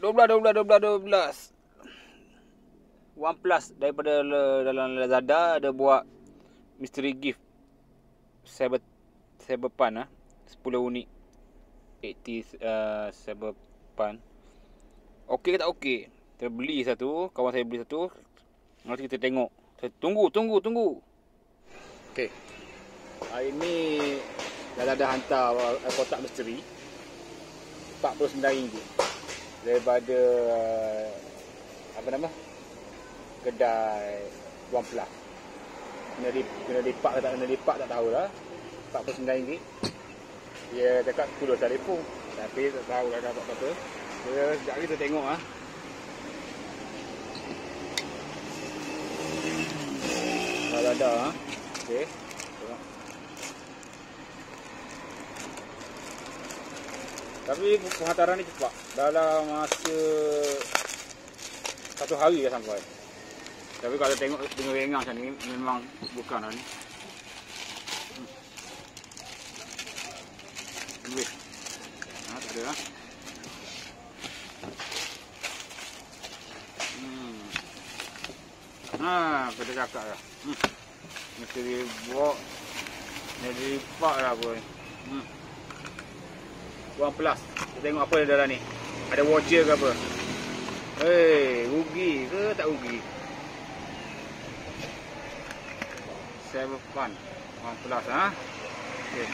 12. OnePlus daripada dalam Lazada ada buat mystery gift Cyberpunk 10 unit 80 Cyberpunk. Okey ke tak okey? Kita beli satu, kawan saya beli satu. Nanti kita tengok. Tunggu. Okey. Hari ni Lazada hantar kotak misteri RM49 daripada kedai OnePlus. Kena lipat ke tak kena lipat tak tahulah. RM49. Dia cakap perlu telefon, tapi tak tahu dah dapat apa. Sekejap kita tengok Kalau ada okey. Tengok. Tapi penghantaran ni cepat. Dalam masa 1 hari dah sampai. Tapi kalau tengok dengan rengang macam ni memang bukan ni. Duit. Tak ada lah. Kita cakap lah. Mesti dibuat. Dia lipat lah pun. OnePlus. Kita tengok apa yang dalam ni. Ada watcher ke apa. Rugi ke tak rugi? Cyberpunk OnePlus okey.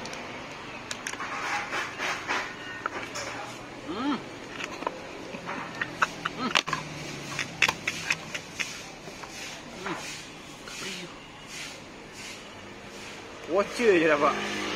Watcher je dapat.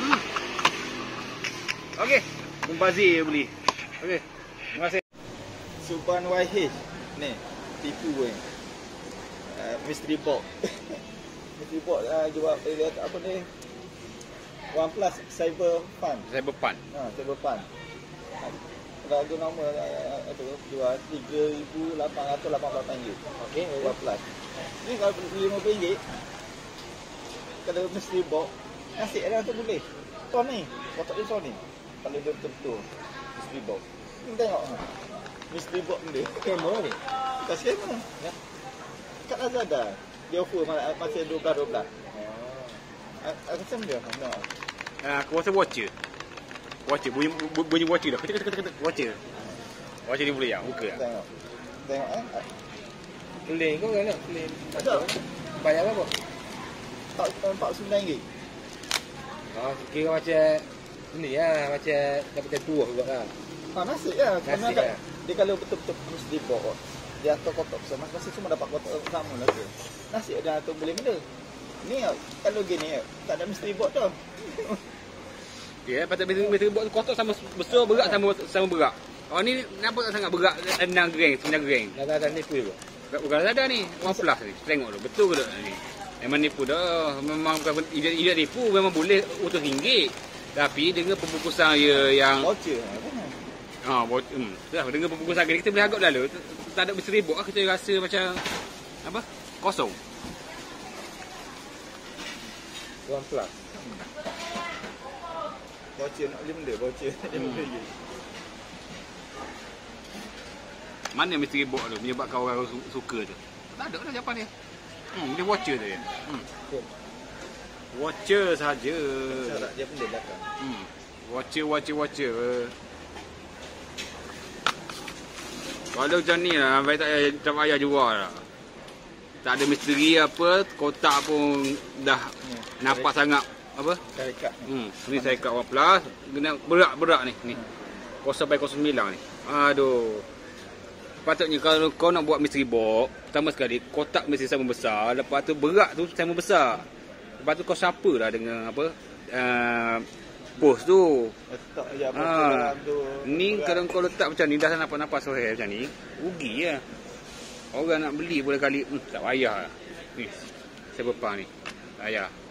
Okey, Mumbazir beli. Okey. Terima kasih. Subhan YH ni tipu kan. Mystery box. Mystery box jual apa ni? OnePlus Cyberpunk. Cyberpunk. Cyberpunk. Harga normal tu jual RM3,888. Okey, OnePlus. Ni kalau RM5 kalau mystery box nasib ada tu boleh. Sony, kotak dia Sony. Kalau dia betul-betul mystery box. Ni tengok mystery box ni. Kamera ni. Tak skema. Ya. Kat Lazada dia offer masih 12. Aku macam dia. Aku rasa watcher. Bunyi watcher dah. Ketik. Watcher. Watcher ni boleh buka. Tengok Keling kau kan nak keling. Bayar berapa? RM49. Kira macam ni lah, macam dapat tua juga lah. Nasib lah. Nasib lah. Dia kalau betul-betul mystery box dia atur kotak bersama, masih cuma dapat kotak sama lagi. Nasib dia atur boleh benda. Ni kalau gini tak ada mystery box tau. Ya, patut mystery box kotak sama besar, berat sama berat. Oh ni nampak tak sangat berat 6 gram, 9 gram. Lazada ni tu juga. Bukan Lazada ni, OnePlus ni. Tengok dulu, betul ke tak ni? Memang nipu dah. Memang bukan tidak nipu, memang boleh RM100. Tapi dengan pembungkusan yang Voucher. dengan pembungkusan kita boleh agak lalu. Tak ada mystery box kita rasa macam apa? Kosong. OnePlus. Voucher nak beli benda, voucher RM5. Mana mystery box tu menyebabkan orang suka tu? Tak ada lah jawapan dia. Dia watcher tu dia. Watcher saja. Dia benda belakang. Watcher. Kalau macam ni lah, tak payah jual lah. Tak ada misteri apa, kotak pun dah nampak sangat apa? Syarikat. Ni syarikat OnePlus, berat ni. 0.09 ni. Aduh. Patutnya kalau kau nak buat mystery box, pertama sekali kotak mesti sama besar, lepas tu berat tu sama besar. Lepas tu kau siapalah dengan apa? Post tu. Letak je apa dalam tu. Ni kalau kau letak macam ni dah nampak sohel macam ni, rugi lah. Orang nak beli boleh kali tak payah lah. Ni Cyberpunk ni. Payah.